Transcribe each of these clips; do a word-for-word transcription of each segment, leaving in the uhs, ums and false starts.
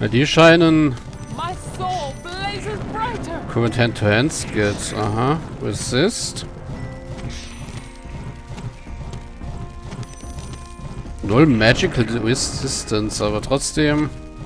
Ja, die scheinen... Current Hand-to-Hand Skills. Aha. Resist. Null Magical Resistance, aber trotzdem...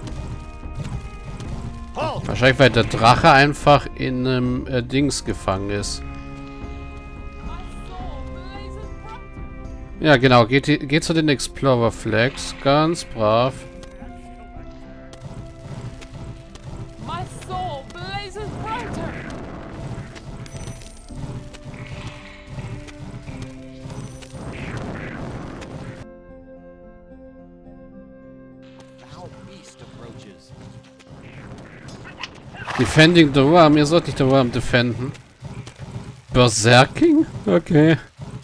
Wahrscheinlich, weil der Drache einfach in einem äh, Dings gefangen ist. Ja, genau. Geht, geht zu den Explorer Flags. Ganz brav. Defending the Worm. Ihr sollt nicht den Worm defenden. Berserking? Okay.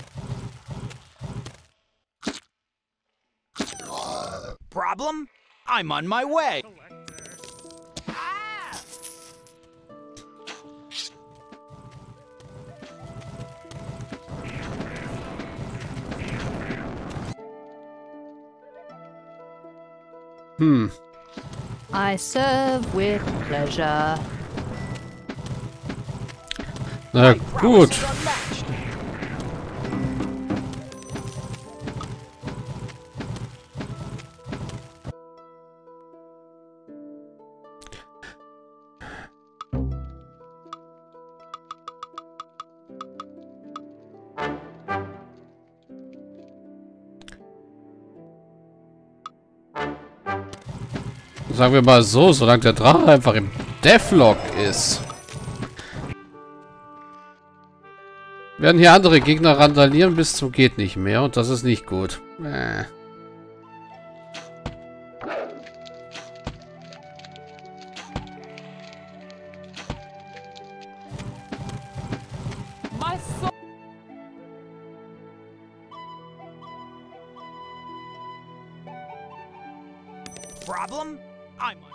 Problem? I'm on my way. Hm. I serve with pleasure. Na gut. Sagen wir mal so, solange der Drache einfach im Deathlock ist, werden hier andere Gegner randalieren bis zum geht nicht mehr und das ist nicht gut. Äh. Problem? I'm on.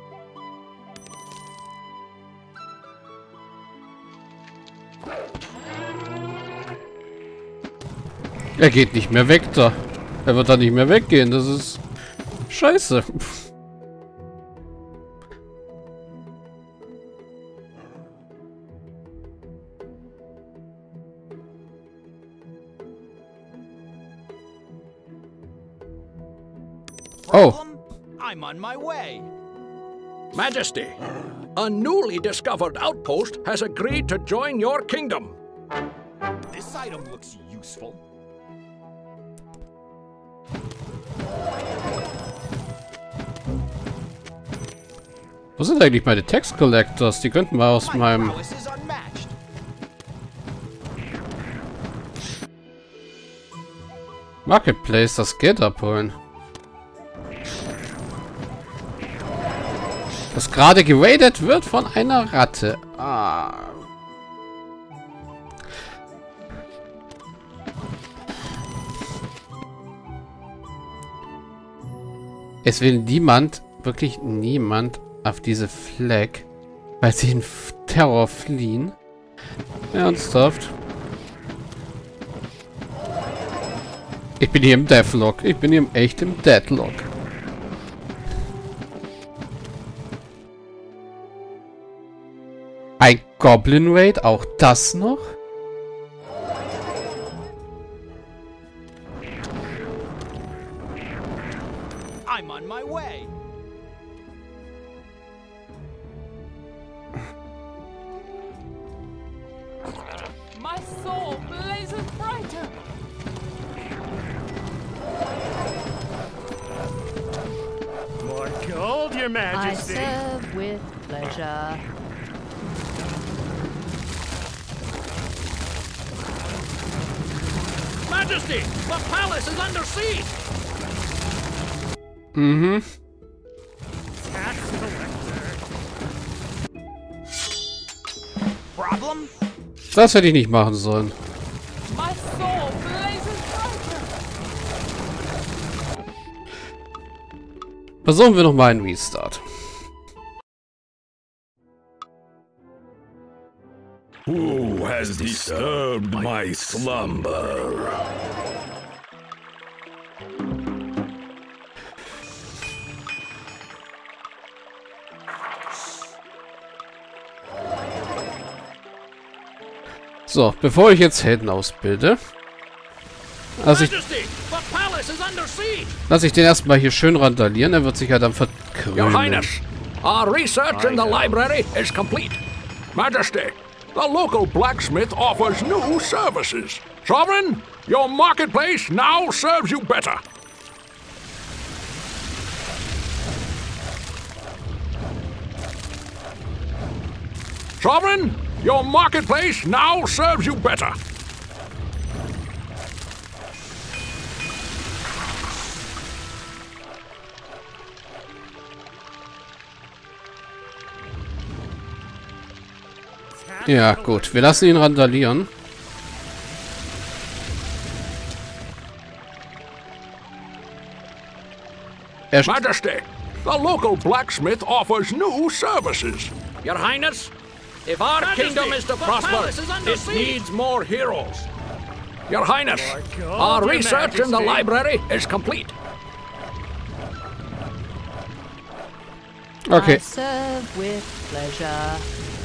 Er geht nicht mehr weg da. Er wird da nicht mehr weggehen. Das ist scheiße. Oh. I'm on my way. Majesty, a newly discovered outpost has agreed to join your kingdom. This item looks useful. Wo sind eigentlich meine Tax Collectors? Die könnten mal aus meinem Marketplace das Geld abholen. Das gerade geradet wird von einer Ratte. Ah. Es will niemand, wirklich niemand auf diese Flag, weil sie in Terror fliehen. Ernsthaft? Ich bin hier im Deathlock. Ich bin hier echt im Deadlock. Ein Goblin Raid, auch das noch? I'm on my way. My soul blazes brighter. More gold, Your I Majesty. serve with pleasure. Majesty, the palace is under siege. Mhm. Tax collector. Problem? Das hätte ich nicht machen sollen. My soul blazes brighter. Versuchen wir noch mal einen Restart. Who has disturbed my slumber? So, bevor ich jetzt Helden ausbilde, lasse ich, Majesty, the palace is under siege. lass ich den erstmal hier schön randalieren. Er wird sich ja dann Your verkrümmeln. Highness, our research in the library is complete. Majesty, the local blacksmith offers new services. Sovereign, your marketplace now serves you better. Sovereign, your marketplace now serves you better. Ja, gut. Wir lassen ihn randalieren. Er Majesty, the local blacksmith offers new services. Your Highness, if our kingdom is to prosper, it needs more heroes. Your Highness, our research in the library is complete. Okay. I serve with pleasure.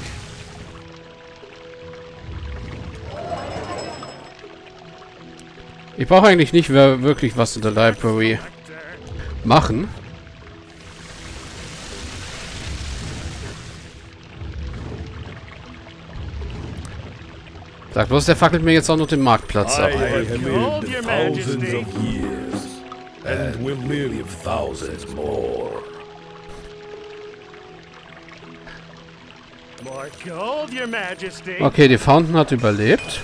Ich brauche eigentlich nicht wir- wirklich was in der Library machen. Sag bloß, der fackelt mir jetzt auch noch den Marktplatz ab. I have Behold, lived Your thousands Majesty. of years, and will live thousands more. More gold, Your Majesty. Okay, die Fountain hat überlebt.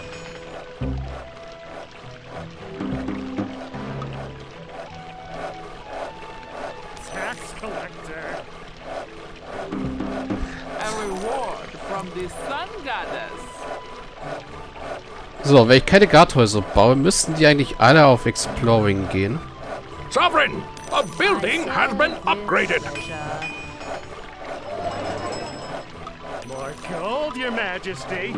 Tax collector. A reward from the Sun Goddess. So, wenn ich keine Garthäuser baue, müssten die eigentlich alle auf Exploring gehen. Sovereign, a building has been upgraded. Pleasure. More gold, Your Majesty.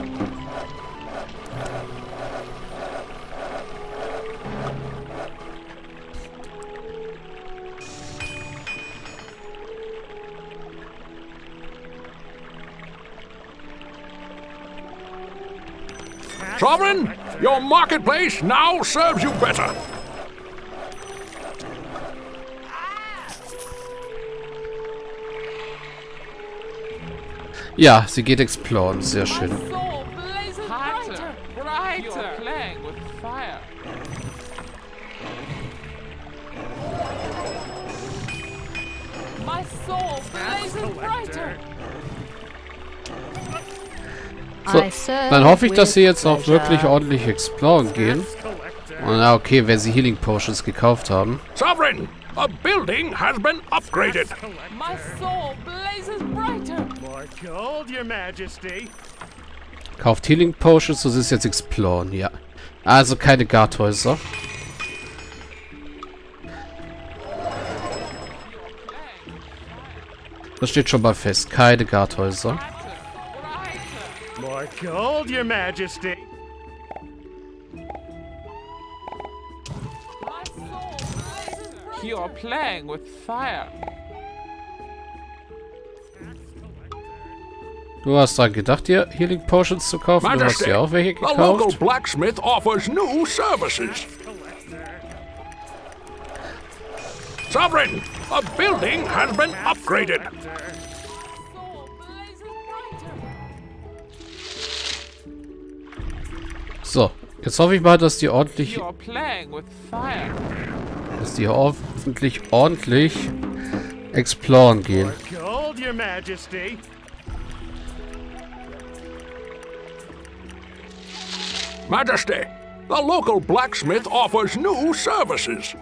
Tax Sovereign, collector. your marketplace now serves you better. Ja, sie geht exploren. Sehr schön. My soul blazes brighter, brighter. You're playing with fire. My soul Tax blazes brighter. collector. So, I serve dann hoffe ich, dass with sie jetzt auch pleasure. wirklich ordentlich exploren gehen. Tax collector. Und na okay, wenn sie Healing Potions gekauft haben. Sovereign, a building has been upgraded. Tax collector. My soul blazes brighter. More gold, Your Majesty. Kauft Healing Potions, das ist jetzt exploren, ja. Also keine Garthäuser. Das steht schon mal fest. Keine Garthäuser. More gold, Your Majesty. My soul blazes brighter. You're playing with fire. Du hast dran gedacht, dir Healing Potions zu kaufen. Du hast Majesty, dir auch welche the local gekauft. blacksmith offers new services. Sovereign, a building has been upgraded. Soul blazes brighter. So, jetzt hoffe ich mal, dass die ordentlich, You're playing with fire. dass die hoffentlich ordentlich exploren gehen. More gold, Your Majesty. Majesty, the local blacksmith offers new services.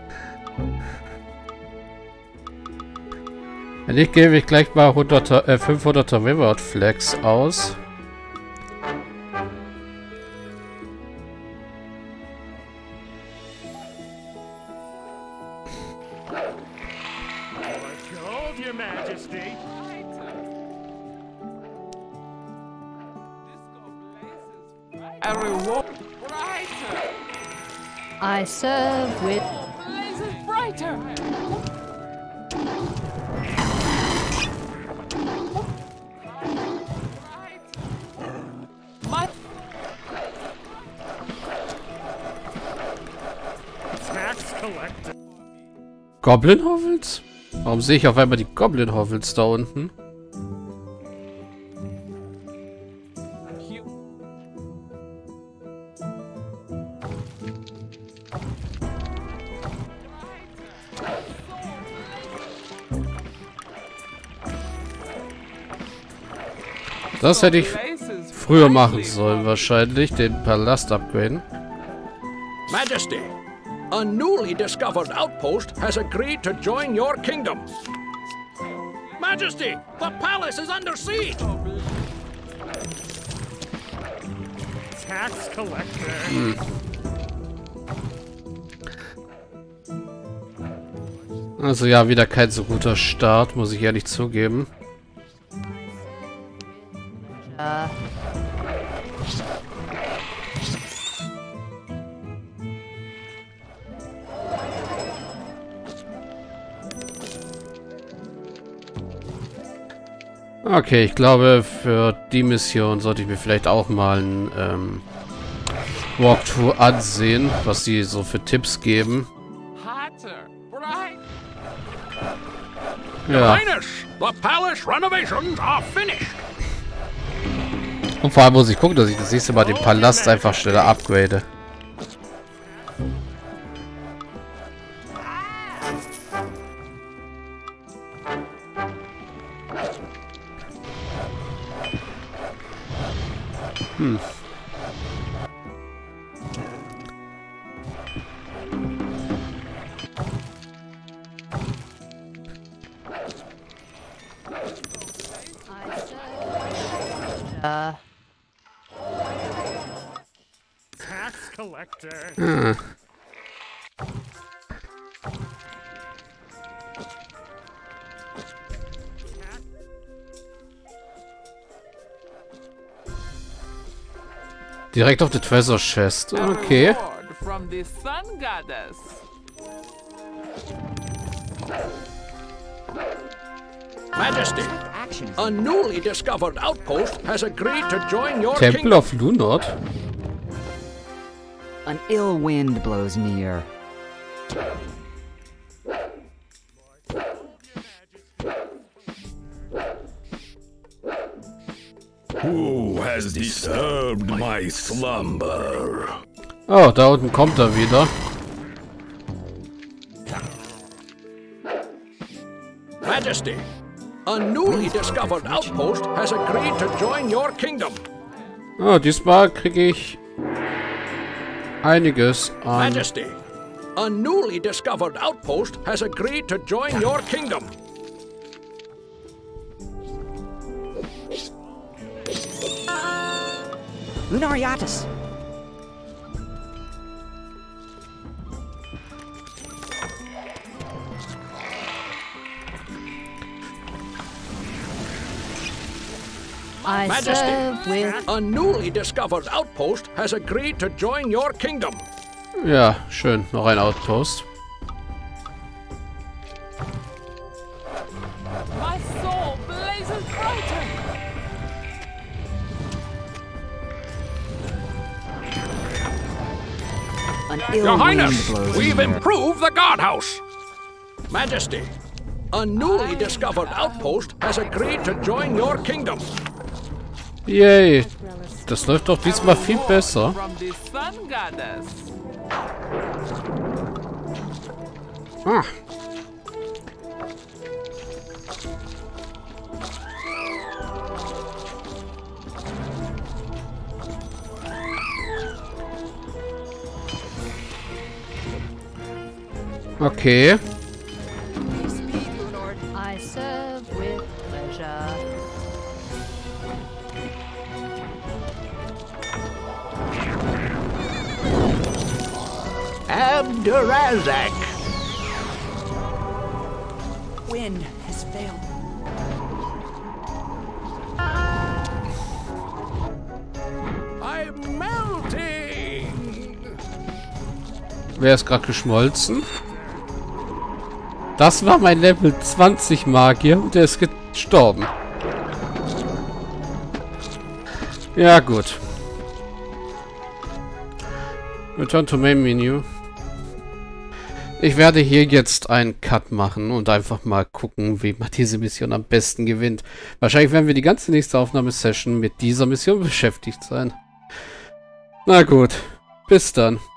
Wenn nicht, gebe ich gleich mal hunderter, äh, fünfhunderter Reward Flags aus. More gold, Your Majesty. A reward brighter. I serve with Blazes brighter. My collector. Goblin Hovels? Warum sehe ich auf einmal die Goblin Hovels da unten? Das hätte ich früher machen sollen, wahrscheinlich. Den Palast upgraden. Majesty, a newly discovered outpost has agreed to join your kingdom. Majesty, the palace is under siege. Tax collector. Hm. Also ja, wieder kein so guter Start, muss ich ehrlich zugeben. Uh, Okay, ich glaube, für die Mission sollte ich mir vielleicht auch mal ein ähm, Walkthrough ansehen, was sie so für Tipps geben. Ja. Highness, the palace renovations are finished. Und vor allem muss ich gucken, dass ich das nächste Mal den Palast einfach schneller upgrade. Hm. uh, Tax collector. Ah. Direkt auf die Treasure Chest. Okay. From the sun goddess. Majesty, a newly discovered outpost has agreed to join your Temple kingdom. of Lunod. An ill wind blows near. Who has disturbed my slumber? Oh, da unten kommt er wieder. Majesty, a newly discovered outpost has agreed to join your kingdom. Oh, diesmal kriege ich einiges an. Majesty, a newly discovered outpost has agreed to join your kingdom. Lunariatus! I Majesty, serve with a newly discovered outpost has agreed to join your kingdom. Ja, schön. Noch ein Outpost. My soul blazes brighter. An ill Your wind Highness, blows we've near. improved the guardhouse. Majesty, a newly discovered outpost has agreed to join your kingdom. Yay. Das läuft doch diesmal viel besser. From the sun goddess. Ah. Okay. I serve with pleasure. Abdurazak. Wind has failed. I'm melting. Wer ist gerade geschmolzen? Das war mein Level zwanzig Magier und der ist gestorben. Ja, gut. Return to Main Menu. Ich werde hier jetzt einen Cut machen und einfach mal gucken, wie man diese Mission am besten gewinnt. Wahrscheinlich werden wir die ganze nächste Aufnahmesession mit dieser Mission beschäftigt sein. Na gut, bis dann.